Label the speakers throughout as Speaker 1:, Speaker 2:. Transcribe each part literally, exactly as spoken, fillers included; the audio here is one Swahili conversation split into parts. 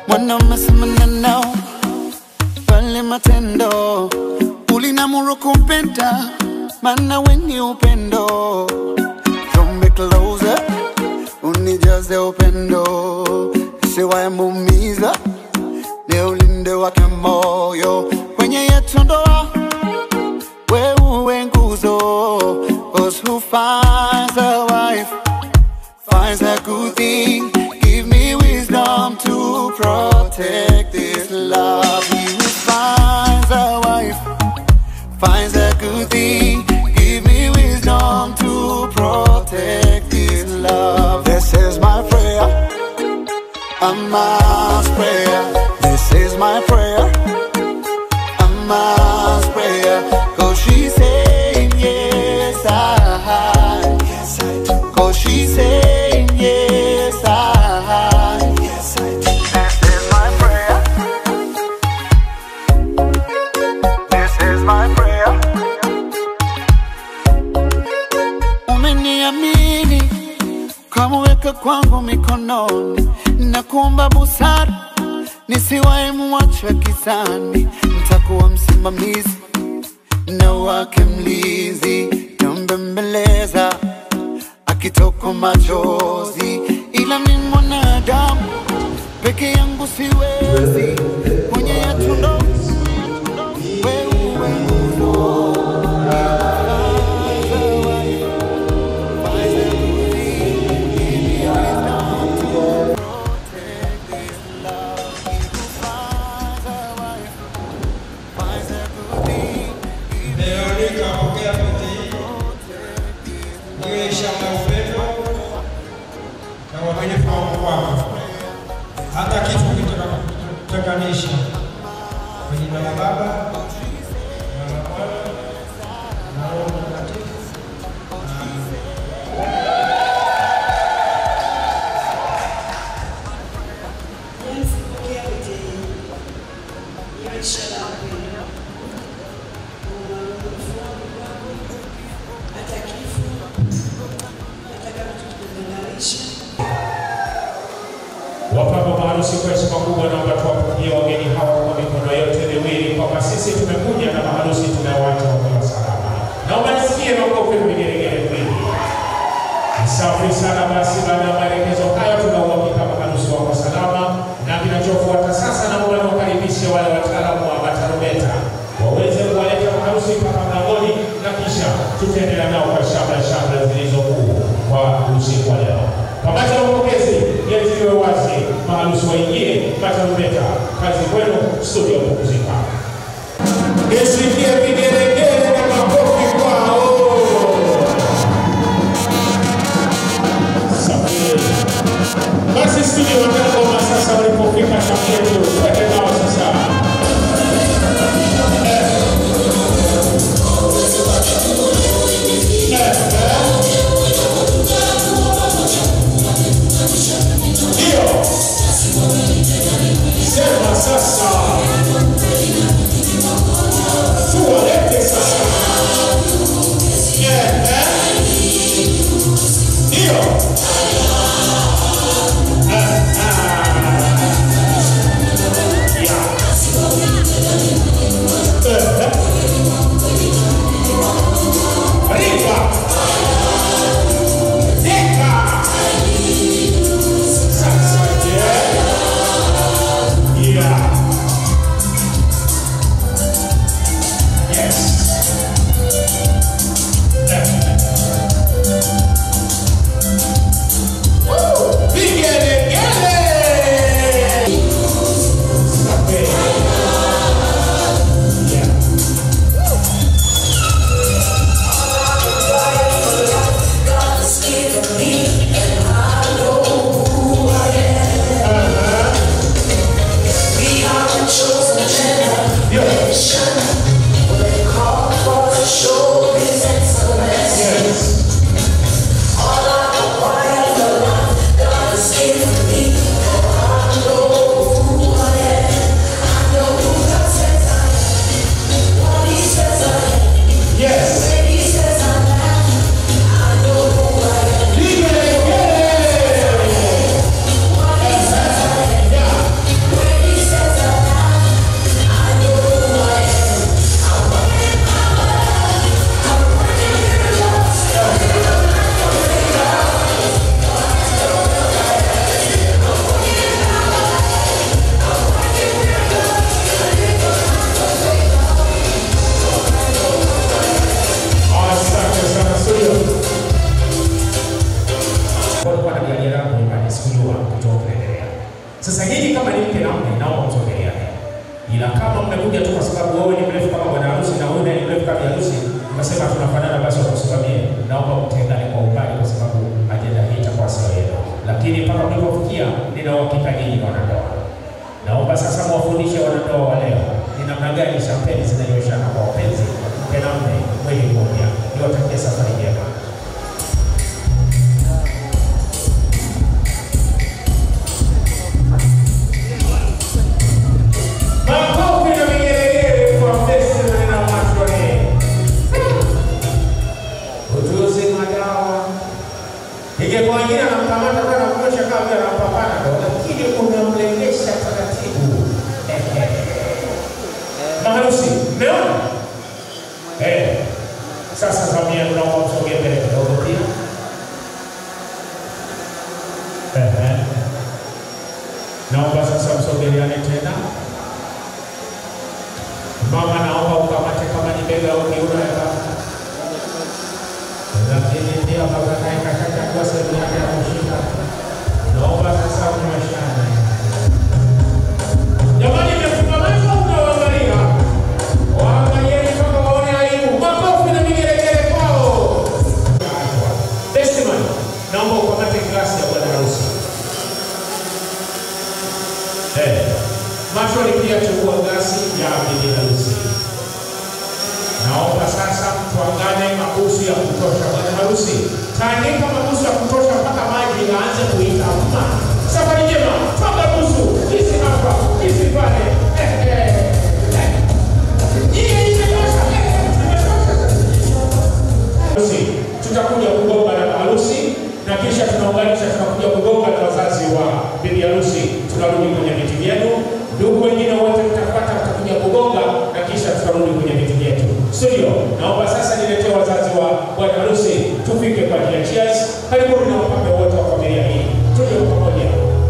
Speaker 1: Wanamesema maneno pale matendo, ulinamuru kumpenda maana we ni upendo. Draw me closer, unijaze upendo, isiwae muumiza, ni ulinde wake moyo kwenye yetu ndoa. We uwe nguzo, 'cause who finds a wife finds a good thing. Give me wisdom to protect this love. He who finds a wife finds a good thing. Give me wisdom to protect this love. This is my prayer, a mass prayer. This is my prayer, a mass prayer. 'Cause she's saying yes, I, yes I do. 'Cause she's saying yes, I, yes I do. This is my prayer, this is my prayer. Umeniamini kama weka kwangu mikononi, nakuomba busara nisiwae muache gizani. Nitakuwa msimamizi na wake mlizi, nambembeleza akitoka machozi, ila ni mwanadamu peke yangu siwezi. Kwenye yetu ndo wewe nguzo.
Speaker 2: Hata kifo kitakanisha kwa jina la Baba na la Mwana na Roho Mtakatifu. Wapamba maharusi kwa heshima kubwa, naomba tuwapungie wageni hawa kwa mikono yote miwili, kwamba sisi tumekuja na maharusi tumewacha wakiwa salama. Naomba nisikie makofi na vigelegele kweli. Safi sana. Basi baada ya maelekezo hayo, tunauhakika maharusi wako salama, na kinachofuata sasa, naomba niwakaribishe wale wataalamu wa matarumeta waweze kuwaleta maharusi mpaka mlangoni, na kisha tutaendelea nao kwa shamra shamra zilizokuu kwa usiku wa leo. Pamoja na upokezi, yetiwe wazi, maharusi waingie, matarumeta kazi kwenu, studio kupumzika. Nisikie vigelegele na makofi kwao. Basi studio wanagoma sasa, walipofika shaketu, twende nao sasa. Sema sasa, tuwalete sasa. Sasa hili kama ni mke na mume, naomba msogeleane. Ila kama mmekuja tu kwa sababu wewe ni mrefu kama bwana harusi na wewe ni mrefu kama harusi, mnasema tunafanana, basi wakusimamie, naomba mtengane kwa umbali kwa sababu ajenda hii itakuwa sio yenu. Lakini mpaka mlipofikia, nina uhakika nyinyi wanandoa. Naomba sasa mwafundishe wanandoa wa leo ni namna gani champeni zinanyoshana kwa wapenzi, mke na mume, mwili mmoja. Niwatakie safari njema.
Speaker 1: Ingekuwa wengine anamkamata kwa kumwosha kama vile anampapana, lakini unamlengesha taratibu. Maharusi, mmeona? Eh. Sasa familia tunaomba msogee mbele kidogo pia. Eh. Naomba sasa msogeleane tena. Mama, naomba ukamate kama ni bega au kiuno ya baba. Lakini pia baba naye kashaka kwa sehemu yake ya kushika. Naomba sasa mnyoshane. Jamani, mmefunga macho mnaangalia. Waangalieni kama waone aibu. Makofi na vigelegele kwao. Testimony. Naomba ukamate glasi ya bwana harusi. Eh. Macho ni pia chukua glasi ya bibi harusi. Naomba sasa tuangane mabusu ya kutosha bwana harusi. Tandika mabusu ya kutosha mpaka maji yaanze kuita mma. Safari njema, twanga busu. Hizi hapa, hizi pale. Eh eh. Hii imetosha. Harusi, tutakuja kugonga na harusi na kisha tunaunganisha, tunakuja kugonga na wazazi wa bibi harusi. Tunarudi kwenye viti vyenu. Ndugu wengine wote mtapata, mtakuja kugonga na kisha tutarudi kwenye viti vyetu. Studio, naomba sasa niletee wazazi wa bwana harusi tufike kwa ajili ya cheers. Karibuni na wapambe wote wa familia hii. Tuje pamoja.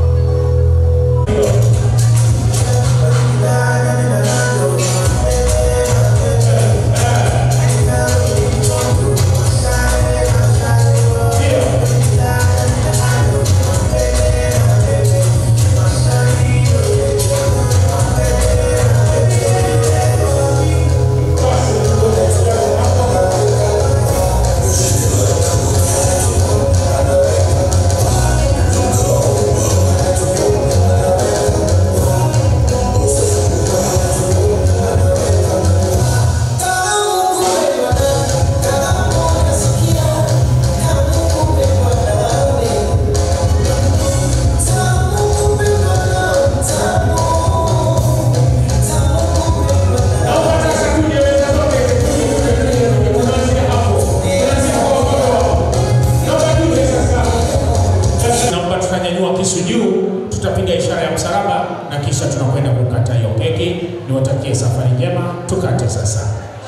Speaker 1: Tutapiga ishara ya msalaba na kisha tunakwenda kukata hiyo keki. Niwatakie safari njema, tukate sasa.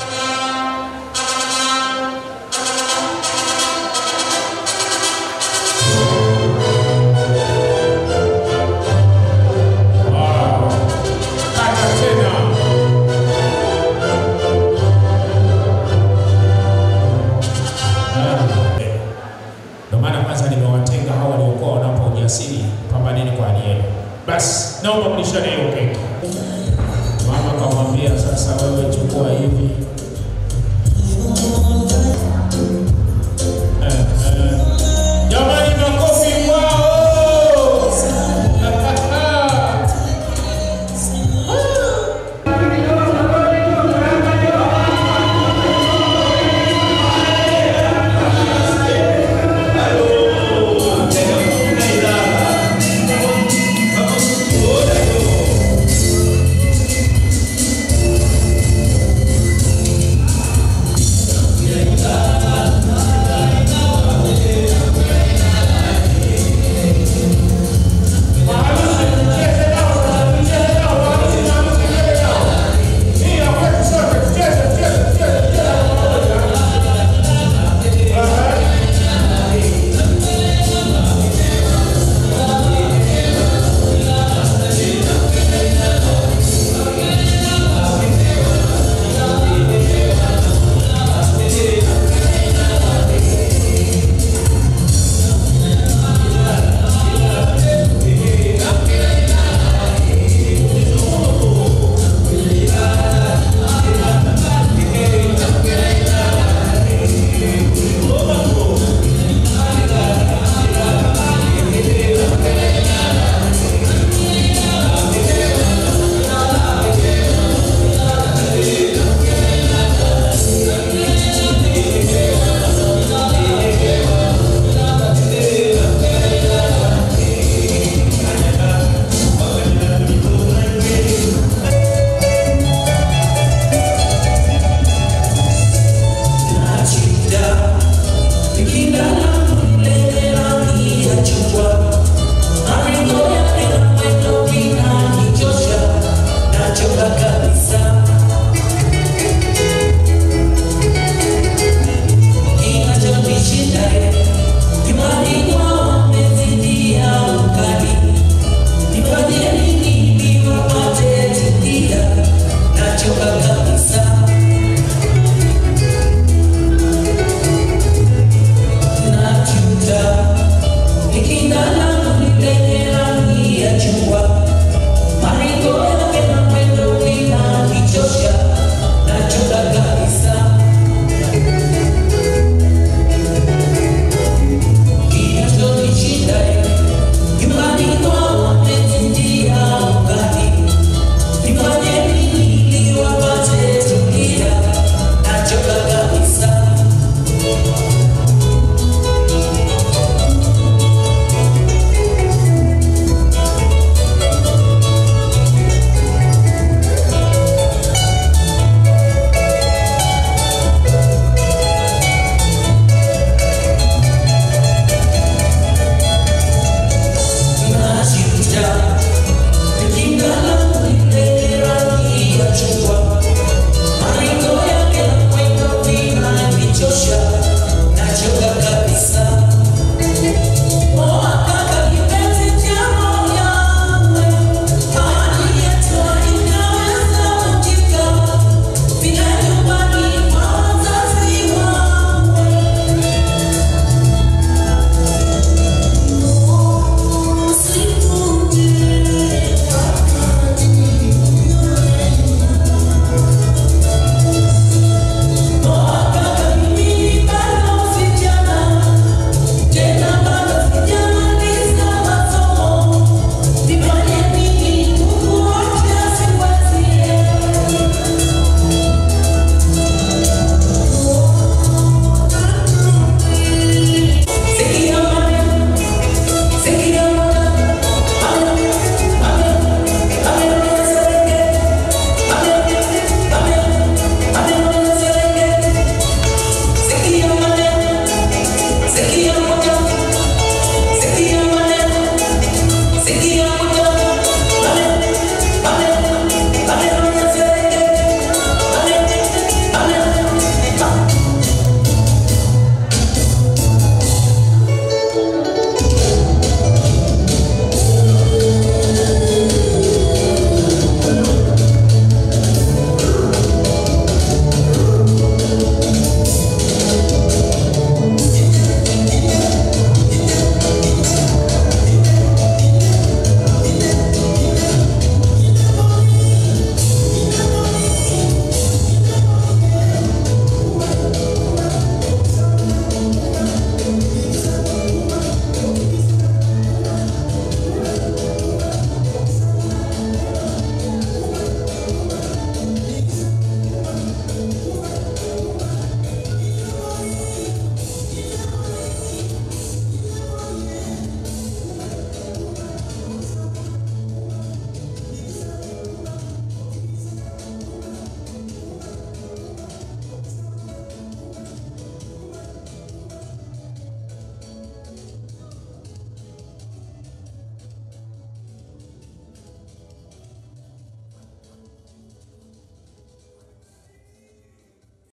Speaker 1: Wow. Kata tena. Ndio maana kwanza nimewatenga hawa waliokuwa wanapa ujasiri. Pambaneni kwa hali yenu. Basi, naomba mlishane hiyo keki. Mama kamwambia sasa, wewe chukua hivi.